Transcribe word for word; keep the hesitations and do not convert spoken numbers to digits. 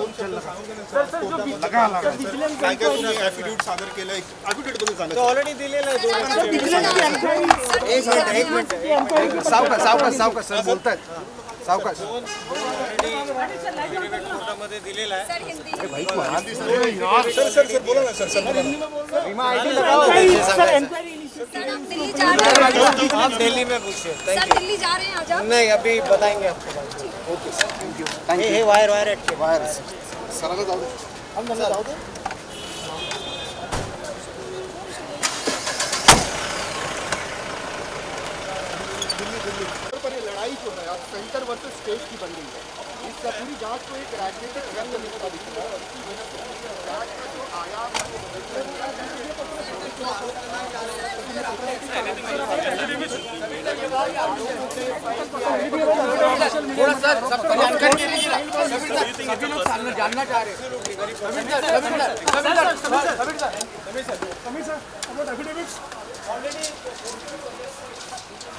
लगा लगा काय काय तुम्ही ॲफिडेविट सादर केलं ॲफिडेविट तुम्ही सांगा ऑलरेडी दिलेलं आहे एक मिनिट एक मिनिट सावकाश सावकाश सावकाश सर बोलतात सावकाश कोर्टामध्ये दिलेला आहे सर सर सर बोला ना सर सर बीमा आईडी लगाओ सर इंक्वायरी सर हम दिल्ली जा रहे हैं। आप दिल्ली में पूछिए सर दिल्ली जा रहे हैं आज आप? नहीं अभी बताएंगे आपको ओके सर थँक्यू ये ये वायर वायर अटके बाहेर सरांना जाऊ दे आम्हाला जाऊ दे पर ये लड़ाई जो है आप सेंटर वर्सेस स्टेट की बन गई है इसका पूरी जांच को एक राजनीतिक रंग मिलता दिखता है और इसकी वजह से जांच का जो आयाम है थोड़ा सर सबको जानकारी दे दीजिए सभी लोग जानना चाह रहे हैं सर